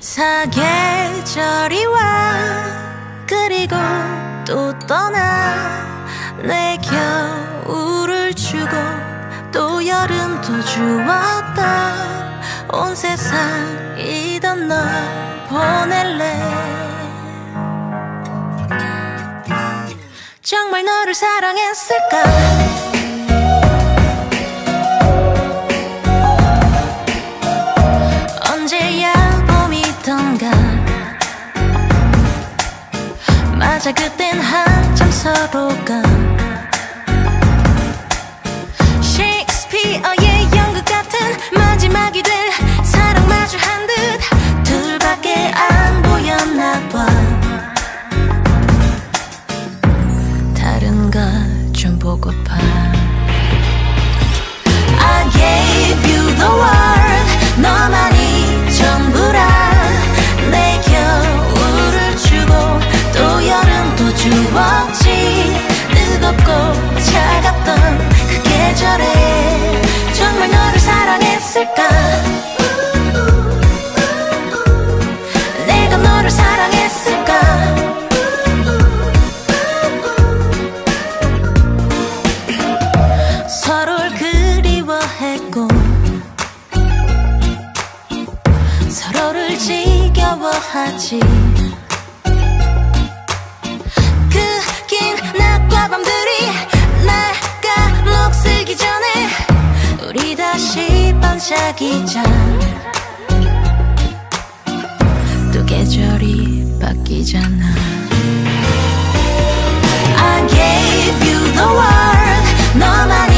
사계절이 와 그리고 또 떠나 내 겨울을 주고 또 여름도 주었다 온 세상이던 널 보낼래 정말 너를 사랑했을까 언제야 봄이던가 맞아 그땐 한참 서로가 셰익스피어의 연극 같은 마지막이 될 사랑 마주한 듯 둘밖에 안 보였나 봐 다른 것 좀 보고파 I gave you the world 너만이 전부라 내 겨울을 주고 또 여름도 주었지 뜨겁고 차갑던 그 계절에 정말 너를 사랑했을까 내가 너를 사랑했을까 서로를 그리워했고 서로를 지겨워하지 그 긴 낮과 밤들이 날 감옥쓰기 전에 우리 다시 반짝이자 또 계절이 바뀌잖아 I gave you the world 너만